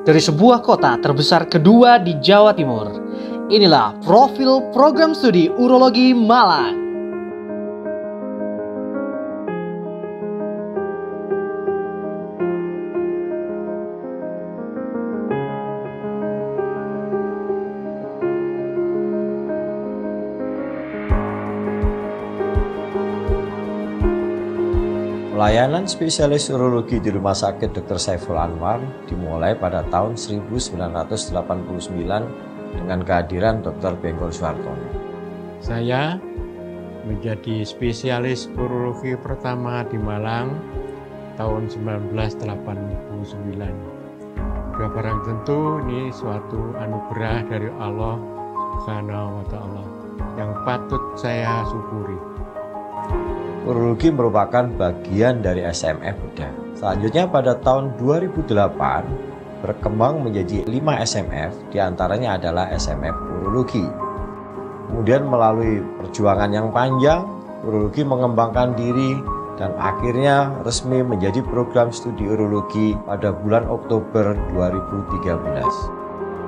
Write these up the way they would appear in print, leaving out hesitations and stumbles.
dari sebuah kota terbesar kedua di Jawa Timur. Inilah profil program studi Urologi Malang. Pelayanan spesialis urologi di Rumah Sakit Dr. Saiful Anwar dimulai pada tahun 1989 dengan kehadiran Dr. Benggol Suhartono. Saya menjadi spesialis urologi pertama di Malang tahun 1989. Sudah barang tentu ini suatu anugerah dari Allah Subhanahu wa Ta'ala yang patut saya syukuri. Urologi merupakan bagian dari SMF Bedah. Selanjutnya pada tahun 2008 berkembang menjadi 5 SMF, diantaranya adalah SMF Urologi. Kemudian melalui perjuangan yang panjang, urologi mengembangkan diri dan akhirnya resmi menjadi program studi urologi pada bulan Oktober 2013.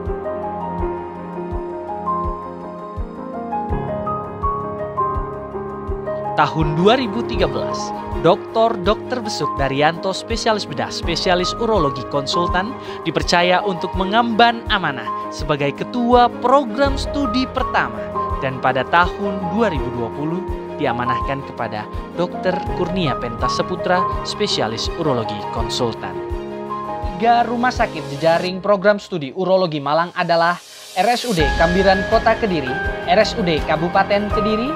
Tahun 2013, Dr. Besut Daryanto spesialis bedah, spesialis urologi konsultan dipercaya untuk mengemban amanah sebagai ketua program studi pertama dan pada tahun 2020 diamanahkan kepada Dr. Kurnia Penta Saputra spesialis urologi konsultan. 3 rumah sakit jejaring program studi urologi Malang adalah RSUD Kambiran Kota Kediri, RSUD Kabupaten Kediri,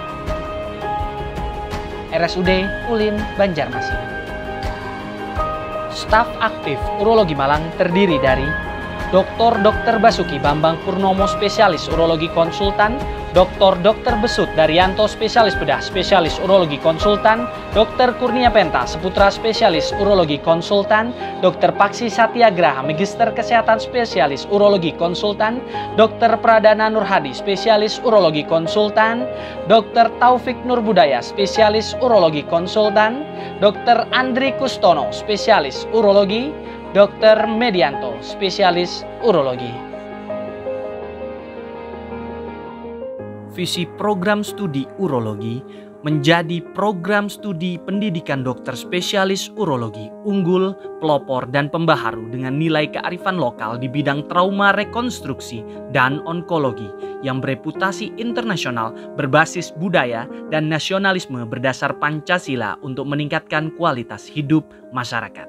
RSUD Ulin Banjarmasin. Staf aktif Urologi Malang terdiri dari Dr. Basuki Bambang Purnomo spesialis urologi konsultan, Dr. Besut Daryanto spesialis bedah, spesialis urologi konsultan, Dr. Kurnia Penta Saputra spesialis urologi konsultan, Dr. Paksi Satyagraha Magister Kesehatan spesialis urologi konsultan, Dr. Pradana Nurhadi spesialis urologi konsultan, Dr. Taufik Nurbudaya spesialis urologi konsultan, Dr. Andri Kustono spesialis urologi, Dr. Medianto spesialis urologi. Visi program studi urologi menjadi program studi pendidikan dokter spesialis urologi unggul, pelopor, dan pembaharu dengan nilai kearifan lokal di bidang trauma rekonstruksi dan onkologi yang bereputasi internasional, berbasis budaya dan nasionalisme berdasar Pancasila untuk meningkatkan kualitas hidup masyarakat.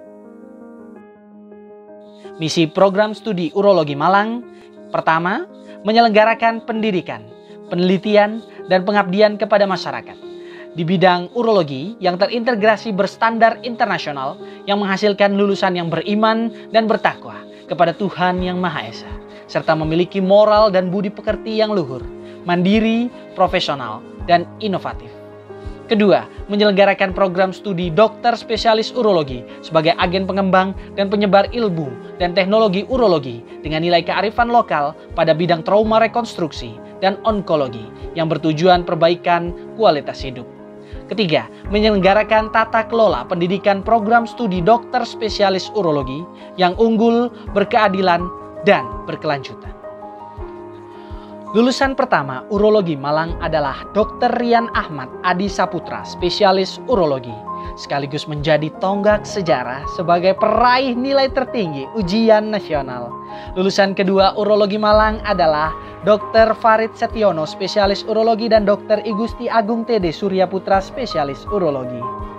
Misi program studi urologi Malang pertama, menyelenggarakan pendidikan, penelitian, dan pengabdian kepada masyarakat di bidang urologi yang terintegrasi berstandar internasional yang menghasilkan lulusan yang beriman dan bertakwa kepada Tuhan Yang Maha Esa serta memiliki moral dan budi pekerti yang luhur, mandiri, profesional, dan inovatif. Kedua, menyelenggarakan program studi dokter spesialis urologi sebagai agen pengembang dan penyebar ilmu dan teknologi urologi dengan nilai kearifan lokal pada bidang trauma rekonstruksi dan onkologi yang bertujuan perbaikan kualitas hidup. Ketiga, menyelenggarakan tata kelola pendidikan program studi dokter spesialis urologi yang unggul, berkeadilan, dan berkelanjutan. Lulusan pertama urologi Malang adalah Dr. Rian Ahmad Adi Saputra, spesialis urologi, sekaligus menjadi tonggak sejarah sebagai peraih nilai tertinggi ujian nasional. Lulusan kedua urologi Malang adalah Dr. Farid Setiono, spesialis urologi, dan Dr. Igusti Agung TD Surya Putra, spesialis urologi.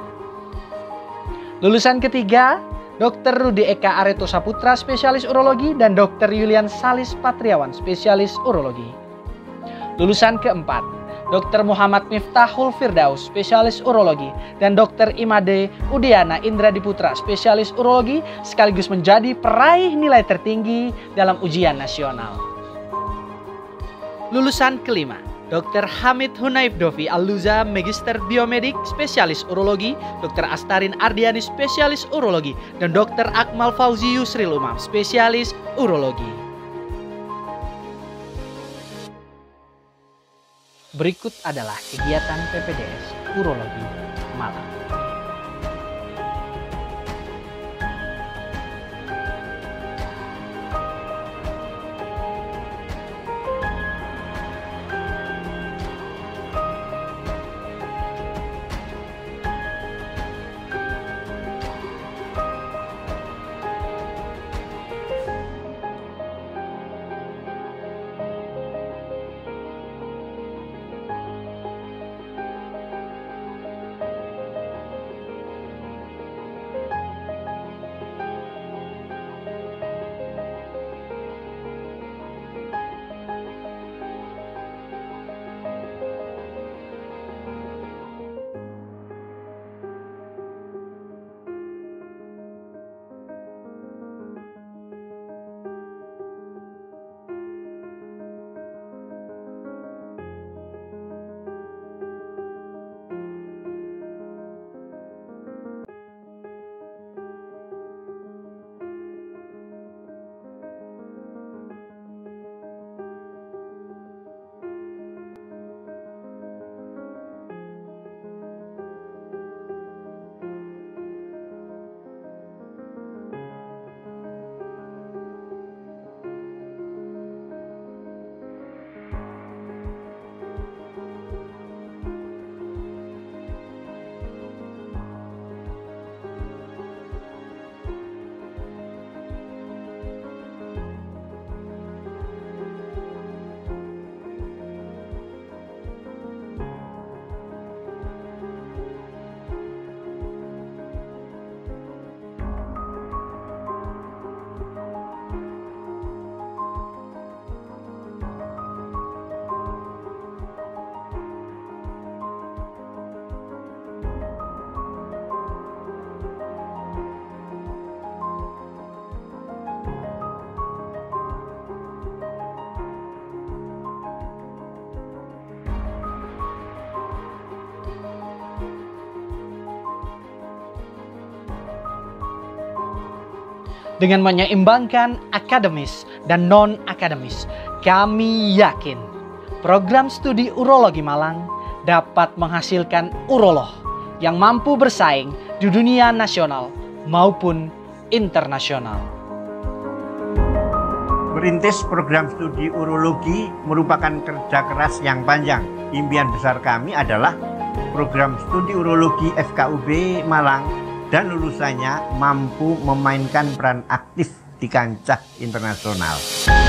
Lulusan ketiga, Dr. Rudi Eka Areto Saputra, spesialis urologi, dan Dr. Yulian Salis Patriawan, spesialis urologi. Lulusan keempat, Dr. Muhammad Miftahul Firdaus, spesialis urologi, dan Dr. Imade Udiana Indra Diputra, spesialis urologi, sekaligus menjadi peraih nilai tertinggi dalam ujian nasional. Lulusan kelima, Dr. Hamid Hunaif Dovi Al-Luza, Magister Biomedik, spesialis urologi, Dr. Astarin Ardiani, spesialis urologi, dan Dr. Akmal Fauzi Yusril Umam, spesialis urologi. Berikut adalah kegiatan PPDS Urologi Malang. Dengan menyeimbangkan akademis dan non-akademis, kami yakin program studi urologi Malang dapat menghasilkan urolog yang mampu bersaing di dunia nasional maupun internasional. Merintis program studi urologi merupakan kerja keras yang panjang. Impian besar kami adalah program studi urologi FKUB Malang dan lulusannya mampu memainkan peran aktif di kancah internasional.